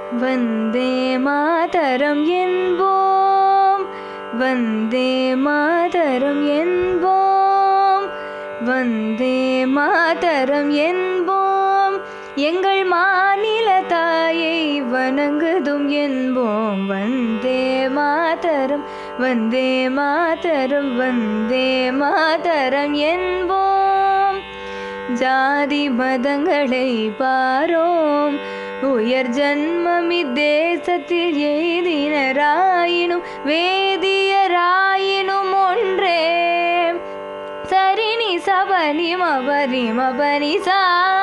वन्दे मातरं என்போம் वन्दे मातरं என்போம் वन्दे मातरं என்போம் எங்கள் மாநில தாயை வணங்குதும் என்போம் वन्दे मातरं वन्दे मातरं वन्दे मातरं என்போம் ஜாதி மதங்களை பாரோம் உயர் ஜன்மம் இத்தேசத்தில் எய்தினராயினும் வேதியராயினும் ஒன்றே சரினி சபனி மபனி மபனிசா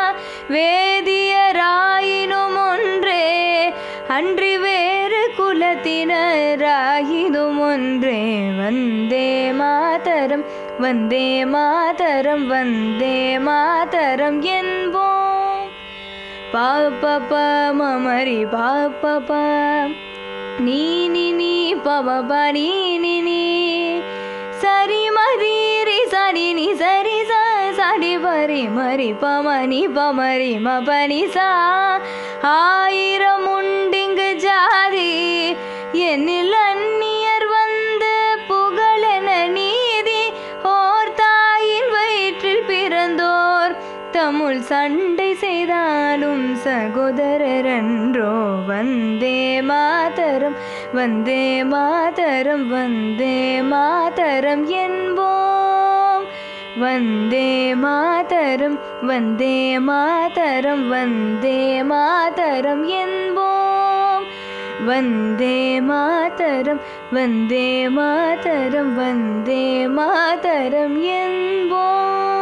வேதியராயினும் ஒன்றே அன்றி வேறு குலத்தினராயினும் ஒன்றே வந்தே மாதரம் வந்தே மாதரம் வந்தே மாதரம் என்போம் பாப்ப மமரி பாப்ப நீ நீ நீ பவ நீ நீ நீ சரி மரி சரி நீ சரி சரி பரி மரி பமணி பமரி மபனி சா ஆயிரம் உண்டிங்கு ஜாதி என்னில் அந்நியர் வந்து புகழென நீதி ஓர் தாயின் வயிற்றில் பிறந்தோர் தம்முள் சண்டை செய்தாலும் சகோதரரன்றோ வந்தே மாதரம் வந்தே மாதரம் வந்தே மாதரம் என்போம் வந்தே மாதரம் வந்தே மாதரம் வந்தே மாதரம் என்போம் வந்தே மாதரம் வந்தே மாதரம் வந்தே மாதரம் என்போம்